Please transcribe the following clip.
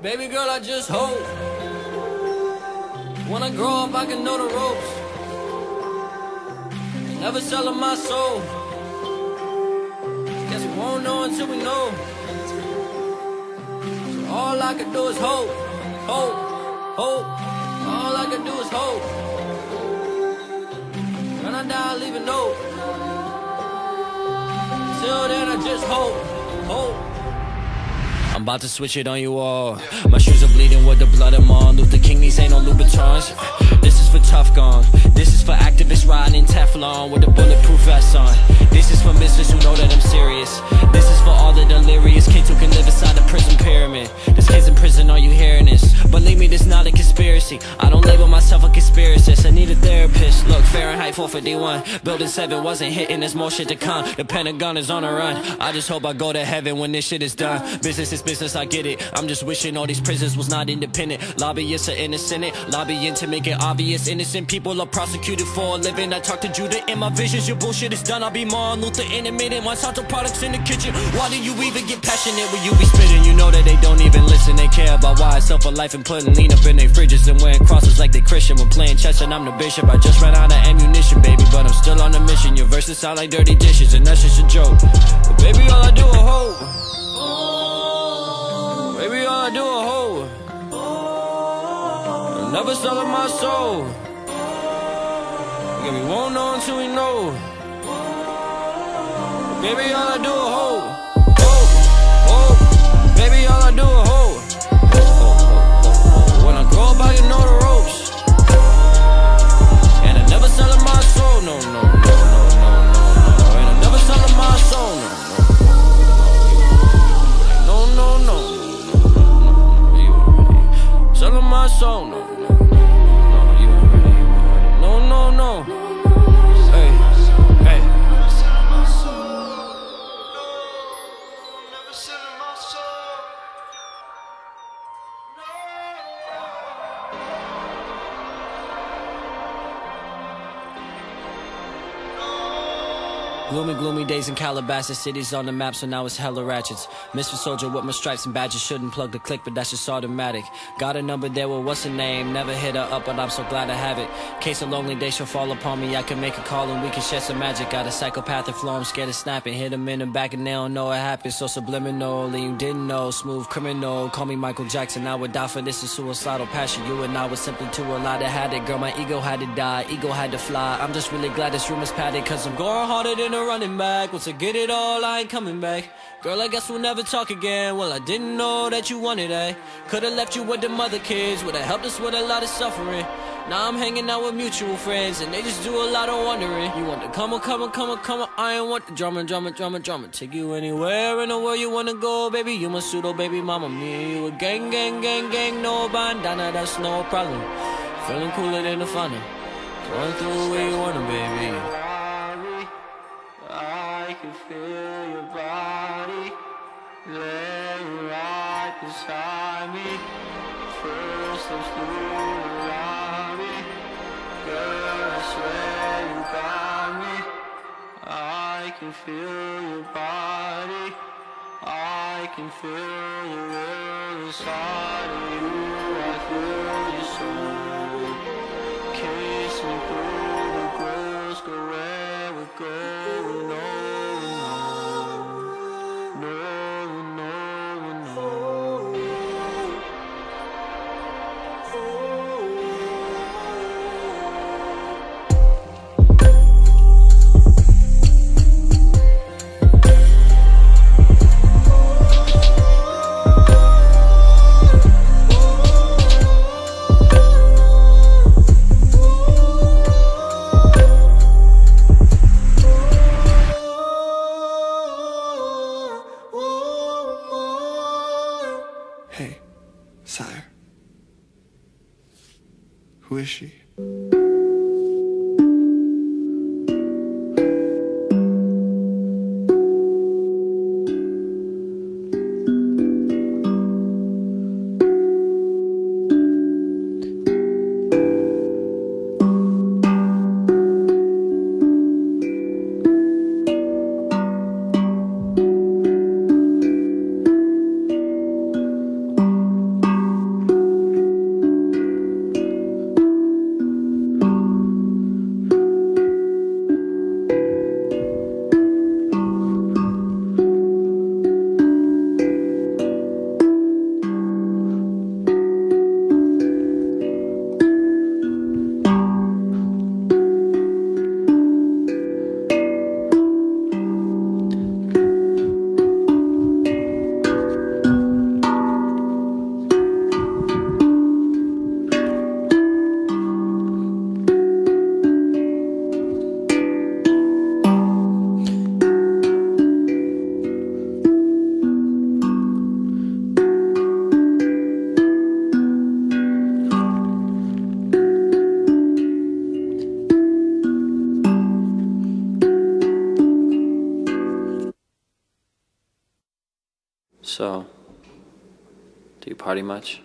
Baby girl, I just hope when I grow up I can know the ropes. Never selling my soul. Guess we won't know until we know. So all I can do is hope, hope, hope. All I can do is hope. When I die, I'll leave a note. Till then, I just hope, hope. I'm about to switch it on you all. My shoes are bleeding with the blood of Martin Luther King. These ain't no Louboutins. This is for Tough Gone. This is for activists riding in Teflon with a bulletproof vest on. This is for misfits who know that I'm serious. This is for all the delirious kids who can live inside the prison pyramid. There's kids in prison, are you hearing this? Believe me, this not a conspiracy. I don't label myself a conspiracist. I need a therapist. Look, Fahrenheit 451. Building 7 wasn't hitting, there's more shit to come. The Pentagon is on the run. I just hope I go to heaven when this shit is done. Business is business, I get it. I'm just wishing all these prisons was not independent. Lobbyists are in the Senate, lobbying to make it obvious. Innocent people are prosecuted for a living. I talk to Judah in my visions. Your bullshit is done, I'll be Martin Luther in a minute. Monsanto products in the kitchen. Why do you even get passionate when you be spitting? You know that they don't even listen. They care about why it's for life and putting lean up in their fridges and wearing crosses like they Christian. When playing chess and I'm the bishop. I just ran out of ammunition, baby, but I'm still on a mission. Your verses sound like dirty dishes and that's just a joke. But baby, all I do is hope. Baby, all I do is hope. I'm never selling my soul. Yeah, we won't know until we know. Baby, all I do is hope. Hope, hope. Baby, all I do is hope. When I grow up, I can know the ropes. And I never selling my soul. No, no, no, no, no, no, no. And I never selling my soul. No, no, no, no. Selling my soul, no, no, no, no. Hey, hey. Gloomy, gloomy days in Calabasas. City's on the map, so now it's hella ratchets. Misfit soldier with my stripes and badges. Shouldn't plug the click, but that's just automatic. Got a number there, well, what's her name? Never hit her up, but I'm so glad I have it. Case a lonely day she'll fall upon me. I can make a call and we can share some magic. Got a psychopathic flow, I'm scared of snapping. Hit them in the back and they don't know what happened. So subliminal, and you didn't know. Smooth criminal, call me Michael Jackson. I would die for this, a suicidal passion. You and I was simply too alive to have it. Girl, my ego had to die, ego had to fly. I'm just really glad this room is padded, cause I'm going harder than a running back. Once I get it all, I ain't coming back. Girl, I guess we'll never talk again. Well, I didn't know that you wanted that. Could've left you with the mother kids. Would've helped us with a lot of suffering. Now I'm hanging out with mutual friends and they just do a lot of wondering. You want to come on, come on, come on, come on. I ain't want the drama, drama, drama, drama. Take you anywhere in the world you wanna go, baby. You my pseudo baby mama. Me and you a gang, gang, gang, gang. No bandana, that's no problem. Feeling cooler than the funnel. Going through where you wanna, baby. I can feel your body laying right beside me. First steps through the lobby. Girl, I swear you got me. I can feel your body. I can feel the world inside of you. I feel your soul. Kiss me through the girls, go where we're going. Hey, sire. Who is she? party much?